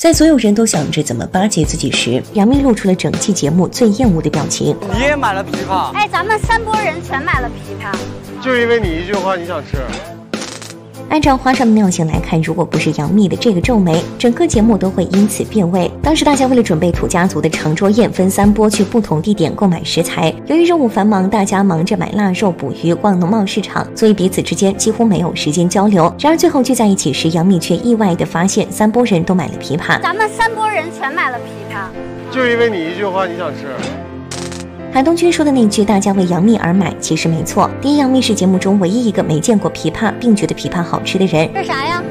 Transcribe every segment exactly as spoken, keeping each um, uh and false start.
在所有人都想着怎么巴结自己时，杨幂露出了整期节目最厌恶的表情。 你也买了枇杷？ 哎，咱们三拨人全买了枇杷， 就因为你一句话，你想吃。 按照花少的尿性来看，如果不是杨幂的这个皱眉，整个节目都会因此变味。当时大家为了准备土家族的长桌宴，分三波去不同地点购买食材。由于任务繁忙，大家忙着买腊肉、捕鱼、逛农贸市场，所以彼此之间几乎没有时间交流。然而最后聚在一起时，杨幂却意外地发现三拨人都买了枇杷。 咱们三拨人全买了枇杷， 就因为你一句话，你想吃。 韩东君说的那句"大家为杨幂而买"其实没错。第一，杨幂是节目中唯一一个没见过枇杷并觉得枇杷好吃的人。 这啥呀？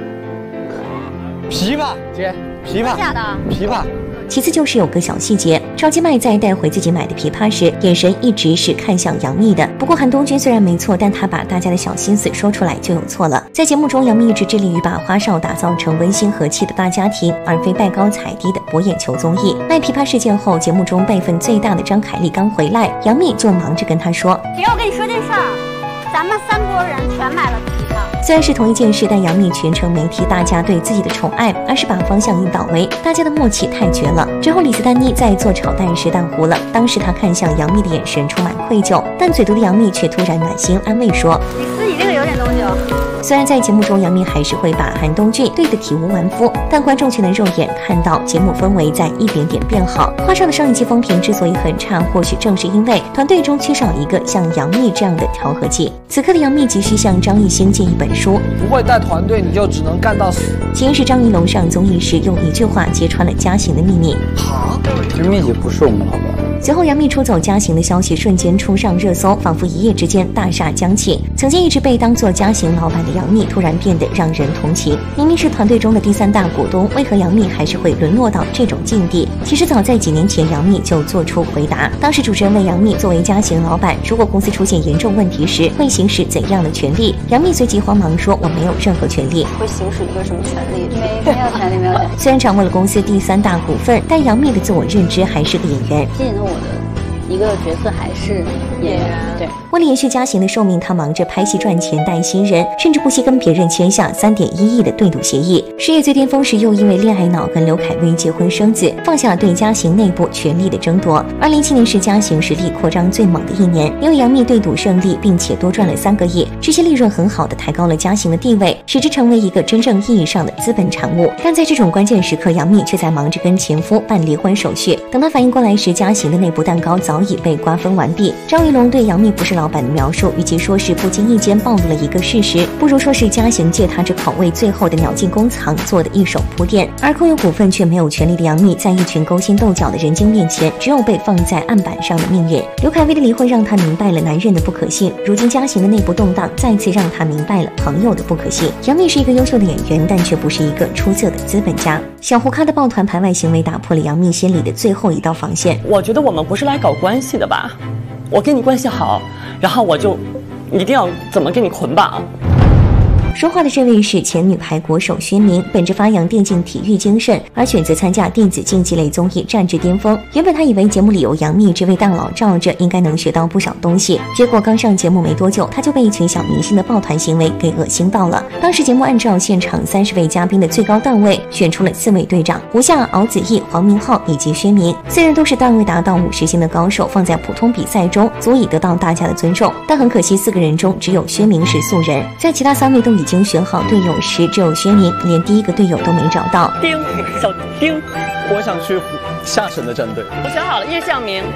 枇杷，姐，枇杷， 假的？ 枇杷。 其次就是有个小细节，赵今麦在带回自己买的枇杷时，眼神一直是看向杨幂的。不过韩东君虽然没错，但他把大家的小心思说出来就有错了。在节目中，杨幂一直致力于把花少打造成温馨和气的大家庭，而非拜高踩低的博眼球综艺。卖枇杷事件后，节目中辈分最大的张凯丽刚回来，杨幂就忙着跟她说：“ 姐，我跟你说件事儿，咱们三拨人全买了枇杷。” 虽然是同一件事，但杨幂全程没提大家对自己的宠爱，而是把方向引导为大家的默契太绝了。之后李斯丹妮在做炒蛋时蛋糊了，当时她看向杨幂的眼神充满愧疚，但嘴毒的杨幂却突然暖心安慰说：“ 李斯，你这个有点东西哦。” 虽然在节目中杨幂还是会把韩东君对得体无完肤，但观众却能肉眼看到节目氛围在一点点变好。花少的上一期风评之所以很差，或许正是因为团队中缺少一个像杨幂这样的调和剂。此刻的杨幂急需向张艺兴借一本书， 不会带团队你就只能干到死。 起因是张艺谋上综艺时用一句话揭穿了嘉行的秘密。 啊，这幂姐不是我们老板。 随后杨幂出走嘉行的消息瞬间冲上热搜，仿佛一夜之间大厦将倾。曾经一直被当作嘉行老板的杨幂突然变得让人同情。明明是团队中的第三大股东，为何杨幂还是会沦落到这种境地？其实早在几年前，杨幂就做出回答。当时主持人问杨幂，作为嘉行老板，如果公司出现严重问题时，会行使怎样的权利？杨幂随即慌忙说：“我没有任何权利。” 会行使一个什么权利？ 没没有权利，没有权利。 虽然掌握了公司第三大股份，但杨幂的自我认知还是个演员。 吸引了我的一个角色还是演员，对。 为了延续嘉行的寿命，他忙着拍戏赚钱带新人，甚至不惜跟别人签下三点一亿的对赌协议。事业最巅峰时，又因为恋爱脑跟刘恺威结婚生子，放下了对嘉行内部权力的争夺。二零一七年是嘉行实力扩张最猛的一年，因为杨幂对赌胜利，并且多赚了三个亿，这些利润很好的抬高了嘉行的地位，使之成为一个真正意义上的资本产物。但在这种关键时刻，杨幂却在忙着跟前夫办离婚手续。等她反应过来时，嘉行的内部蛋糕早已被瓜分完毕。张艺龙对杨幂不是老板的描述，与其说是不经意间暴露了一个事实，不如说是嘉行借他这口为最后的鸟尽弓藏做的一手铺垫。而空有股份却没有权利的杨幂，在一群勾心斗角的人精面前，只有被放在案板上的命运。刘恺威的离婚让他明白了男人的不可信，如今嘉行的内部动荡再次让他明白了朋友的不可信。杨幂是一个优秀的演员，但却不是一个出色的资本家。小胡咖的抱团排外行为打破了杨幂心里的最后一道防线。 我觉得我们不是来搞关系的吧？我跟你关系好，然后我就一定要怎么跟你捆绑。 说话的这位是前女排国手薛明，本着发扬电竞体育精神而选择参加电子竞技类综艺战至巅峰。原本他以为节目里有杨幂这位大佬罩着，应该能学到不少东西，结果刚上节目没多久，他就被一群小明星的抱团行为给恶心到了。当时节目按照现场三十位嘉宾的最高段位选出了四位队长，胡夏、敖子逸、黄明昊以及薛明，四人都是段位达到五十星的高手，放在普通比赛中足以得到大家的尊重。但很可惜，四个人中只有薛明是素人，在其他三位都已经选好队友时，只有薛明连第一个队友都没找到。 丁，小丁， 我想去下沉的战队。 我想好了，叶向明。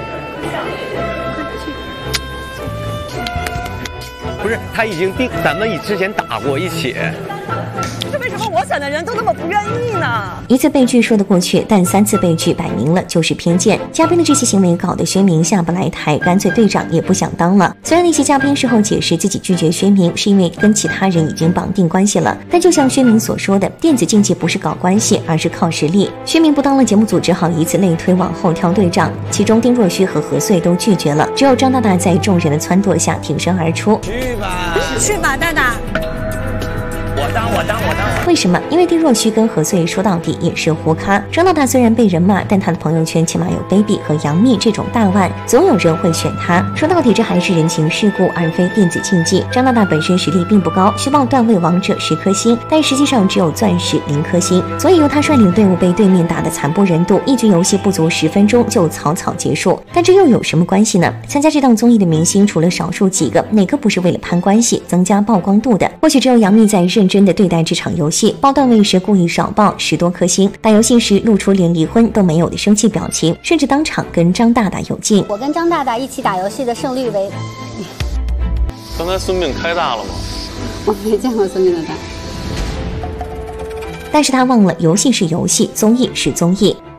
不是，他已经定，咱们以之前打过一起。 这为什么我选的人都那么不愿意呢？ 一次被拒说得过去，但三次被拒摆明了就是偏见。嘉宾的这些行为搞得薛明下不来台，干脆队长也不想当了。虽然那些嘉宾事后解释自己拒绝薛明是因为跟其他人已经绑定关系了，但就像薛明所说的，电子竞技不是搞关系，而是靠实力。薛明不当了节目组，只好以此类推往后挑队长，其中丁若虚和何穗都拒绝了，只有张大大在众人的撺掇下挺身而出。 去吧， 去吧，大大。 我当我当我当我。 为什么？因为丁若虚跟何穗说到底也是糊咖。张大大虽然被人骂，但他的朋友圈起码有 baby 和杨幂这种大腕，总有人会选他。说到底，这还是人情世故，而非电子竞技。张大大本身实力并不高，虚报段位王者十颗星，但实际上只有钻石零颗星，所以由他率领队伍被对面打得惨不忍睹，一局游戏不足十分钟就草草结束。但这又有什么关系呢？参加这档综艺的明星，除了少数几个，哪个不是为了攀关系、增加曝光度的？或许只有杨幂在认真的对待这场游戏，报段位时故意少报十多颗星，打游戏时露出连离婚都没有的生气表情，甚至当场跟张大大有劲。 我跟张大大一起打游戏的胜率为…… 刚才孙膑开大了吗？ 我没见过孙膑的大。 但是他忘了，游戏是游戏，综艺是综艺。